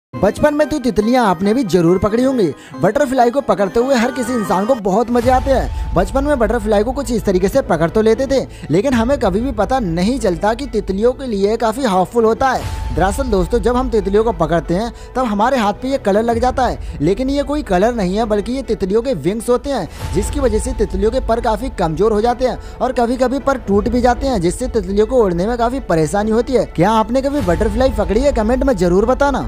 बचपन में तो तितलियां आपने भी जरूर पकड़ी होंगी। बटरफ्लाई को पकड़ते हुए हर किसी इंसान को बहुत मजे आते हैं। बचपन में बटरफ्लाई को कुछ इस तरीके से पकड़ तो लेते थे, लेकिन हमें कभी भी पता नहीं चलता कि तितलियों के लिए काफी हार्मफुल होता है। दरअसल दोस्तों, जब हम तितलियों को पकड़ते हैं तब हमारे हाथ पे ये कलर लग जाता है, लेकिन ये कोई कलर नहीं है बल्कि ये तितलियों के विंग्स होते हैं, जिसकी वजह से तितलियों के पर काफी कमजोर हो जाते हैं और कभी कभी पर टूट भी जाते हैं, जिससे तितलियों को उड़ने में काफी परेशानी होती है। क्या आपने कभी बटरफ्लाई पकड़ी है? कमेंट में जरूर बताना।